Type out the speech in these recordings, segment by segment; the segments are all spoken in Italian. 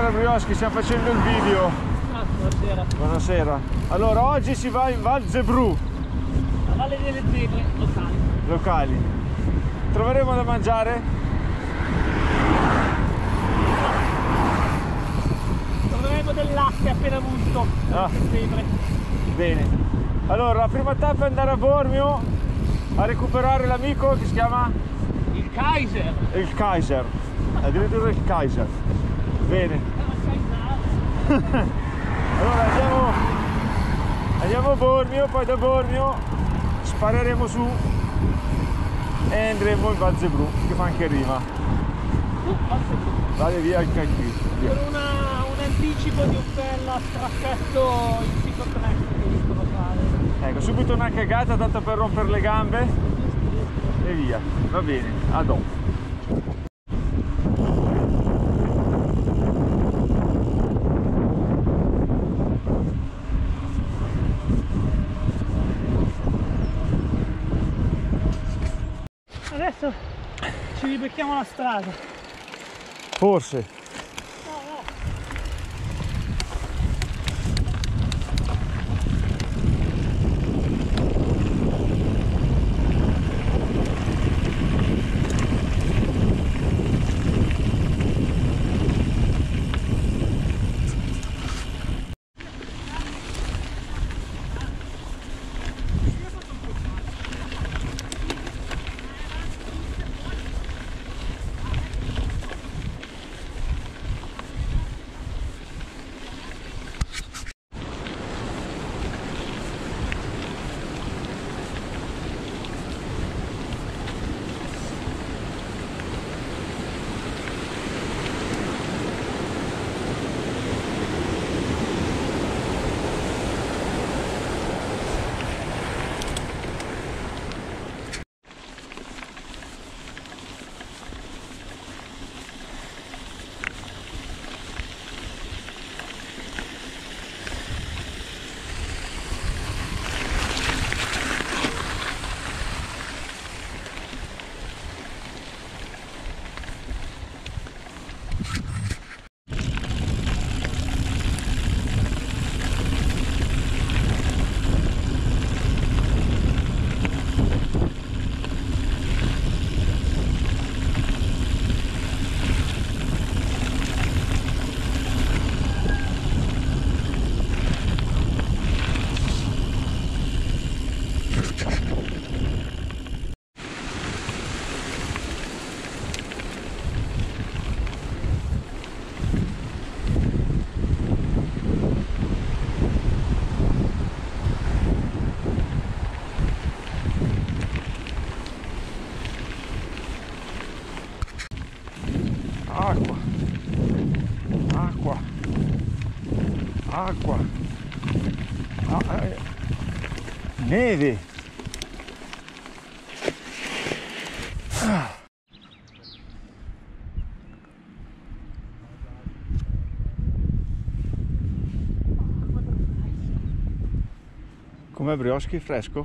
Allora Brioschi, stiamo facendo il video. Buonasera. Buonasera. Allora oggi si va in Val Zebrù. La Valle delle Zebre Locali. Troveremo da mangiare? Troveremo del latte appena musto. Zebre. Bene. Allora la prima tappa è andare a Bormio a recuperare l'amico che si chiama? Il Kaiser. Il Kaiser. Addirittura il Kaiser. Bene. Allora andiamo a Bormio, poi da Bormio spareremo su e andremo in Val Zebrù, che fa anche rima. Vale via il canchì. Con un anticipo di un bel straffetto in ciclotrack che dicono fare. Ecco, subito una cagata tanto per rompere le gambe e via. Va bene, a dopo. Adesso ci ribecchiamo la strada. Forse. Acqua. Neve. Com'è Brioschi? Fresco?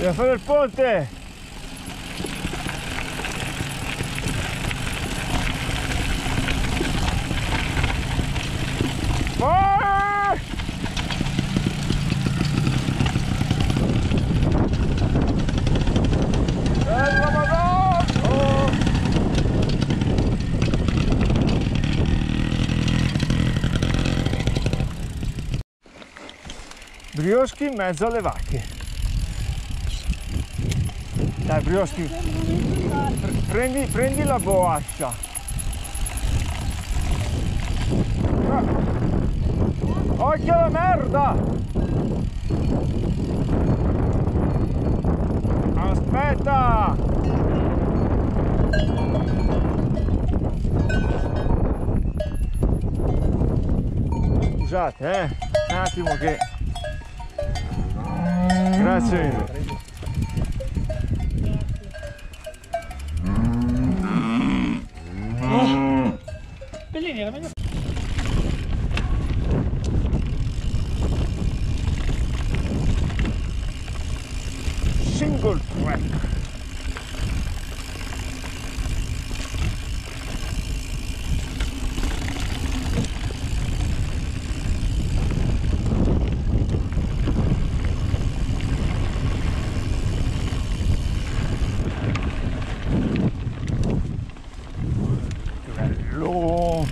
Bisogna fare il ponte! Vai! Bella Madonna! Oh! Brioschi in mezzo alle vacche. Dai Brioschi, prendi la boascia. Occhio alla merda! Aspetta! Scusate, un attimo che... Grazie mille. Bellini, era meglio. Single track. Bello.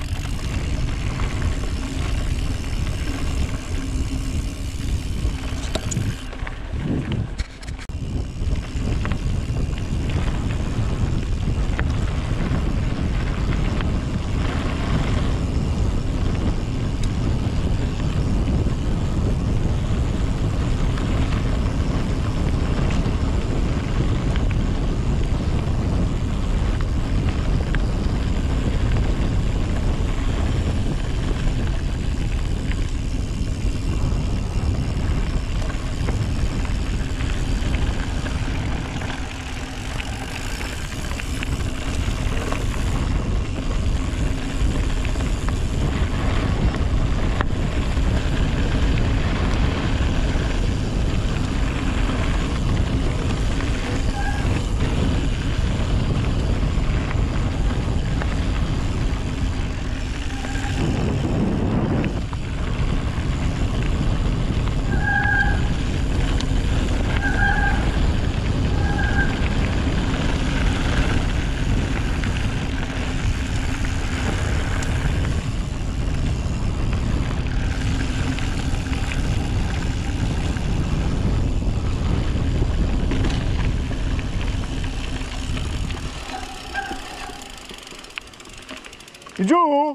In giù?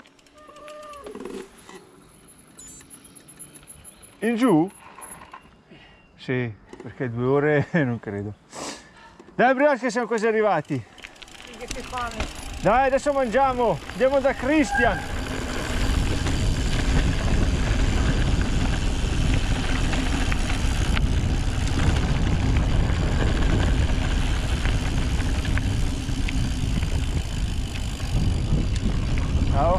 In giù? Sì, perché 2 ore non credo. Dai Brioschi, siamo quasi arrivati. Che fame. Dai, adesso mangiamo. Andiamo da Christian. Ciao.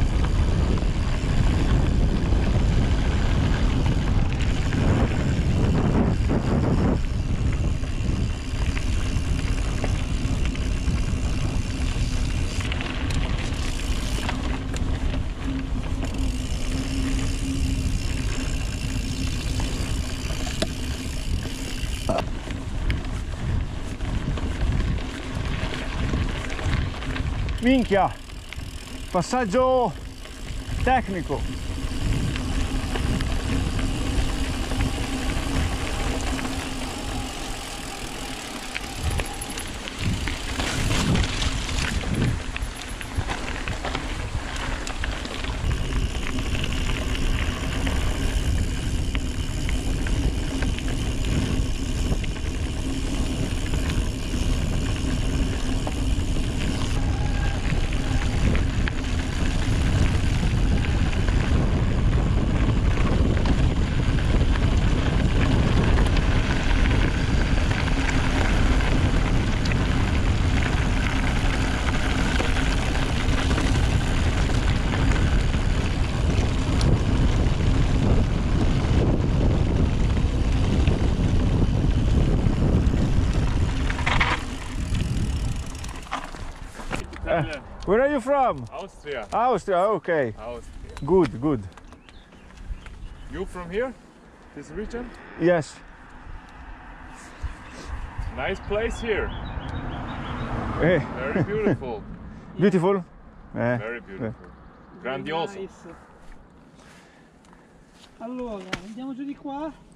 Minchia, passaggio tecnico. Where are you from? Austria. Austria, okay. Austria. Good, good. You from here? This region? Yes. Nice place here. Eh, Very beautiful. beautiful? Very beautiful. Grandioso. Nice. Allora, andiamo giù di qua.